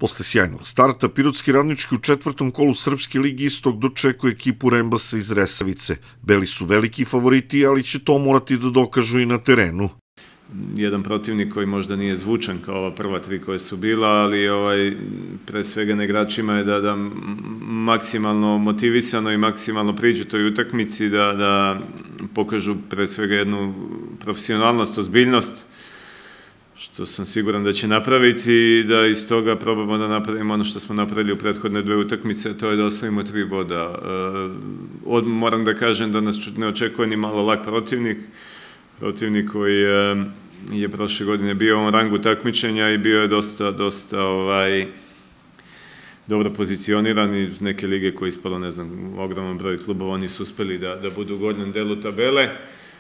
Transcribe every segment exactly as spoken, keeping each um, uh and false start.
Posle sjajnog starta, Pirotski Radnički u četvrtom kolu Srpske ligi Istok dočekuje ekipu Rembasa iz Resavice. Beli su veliki favoriti, ali će to morati da dokažu i na terenu. Jedan protivnik koji možda nije zvučan kao ova prva tri koje su bila, ali ovaj, pre svega na igračima je da, da maksimalno motivisano i maksimalno priđu toj utakmici, da, da pokažu pre svega jednu profesionalnost, ozbiljnost, što sam siguran da će napraviti i da iz toga probamo da napravimo ono što smo napravili u prethodne dve utakmice, a to je da osvojimo tri boda. Od, moram da kažem da nas ne očekuje ni malo lak protivnik, protivnik koji je, je prošle godine bio u ovom rangu takmičenja i bio je dosta, dosta ovaj, dobro pozicioniran i uz neke lige koje ispalo, ne znam, ogroman broj klubova, oni su uspeli da, da budu u gornjem delu tabele. E,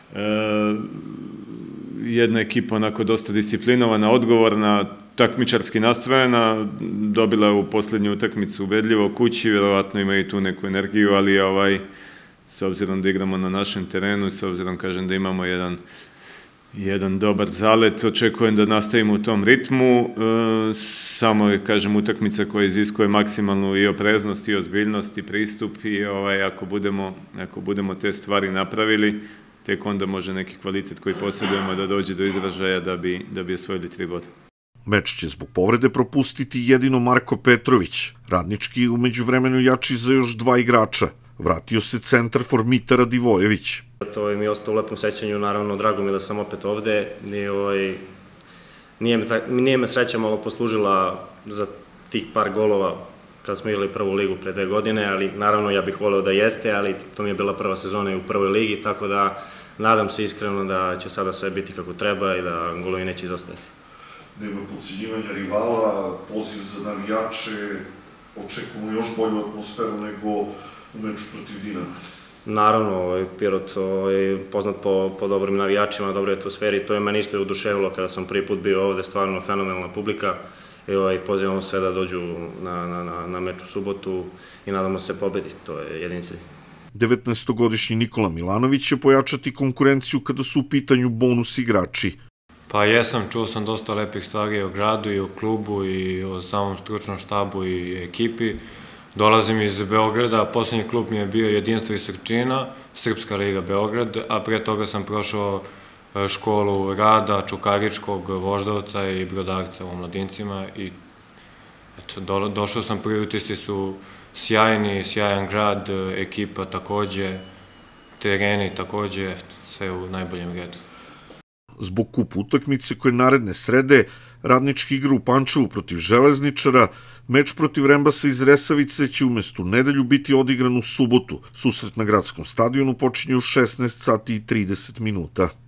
jedna ekipa onako dosta disciplinovana, odgovorna, takmičarski nastrojena, dobila je u poslednju utakmicu ubedljivo kući, vjerovatno ima i tu neku energiju, ali ovaj, s obzirom da igramo na našem terenu, s obzirom, kažem, da imamo jedan, jedan dobar zalet, očekujem da nastavimo u tom ritmu, e, samo je, kažem, utakmica koja iziskuje maksimalnu i opreznost i ozbiljnost i pristup i ovaj, ako budemo, ako budemo te stvari napravili, tek onda može neki kvalitet koji posjedujemo da dođe do izražaja da bi, da bi osvojili tri boda. Meč će zbog povrede propustiti jedino Marko Petrović. Radnički umeđu vremenu jači za još dva igrača. Vratio se centarfor Mita Radivojević. To mi je ostao u lepom sećanju, naravno drago mi da sam opet ovde. I, ovaj, nije, me, nije me sreća malo poslužila za tih par golova kada smo igrali prvu ligu pre dve godine, ali naravno ja bih voleo da jeste, ali to mi je bila prva sezona i u prvoj ligi, tako da nadam se iskreno da će sada sve biti kako treba i da golovi neće izostati. Nema podcenjivanja rivala, poziv za navijače, očekujemo još bolju atmosferu nego u meču protiv Dinama. Naravno, Pirot je poznat po, po dobrim navijačima, dobroj atmosferi, to je meni isto i oduševilo kada sam prvi put bio ovde, stvarno fenomenalna publika. I ovaj, pozivamo sve da dođu na, na, na, na meč u subotu i nadamo se pobedi, to je jedini cilj. devetnaestogodišnji Nikola Milanović će pojačati konkurenciju kada su u pitanju bonus igrači. Pa jesam, čuo sam dosta lepih stvari o gradu i o klubu i o samom stručnom štabu i ekipi. Dolazim iz Beograda, poslednji klub mi je bio Jedinstvo i Srčina, Srpska liga Beograd, a pre toga sam prošao školu rada, Čukaričkog, Voždovca i Brodarca u Mladincima i eto, do, došao sam, prvi utisci su sjajni, sjajan grad, ekipa takođe, tereni takođe, sve u najboljem redu. Zbog kup utakmice koje naredne srede, Radnički igra u Pančevu protiv Železničara, meč protiv Rembasa iz Resavice će umesto u nedelju biti odigran u subotu. Susret na gradskom stadionu počinje u šesnaest sati i trideset minuta.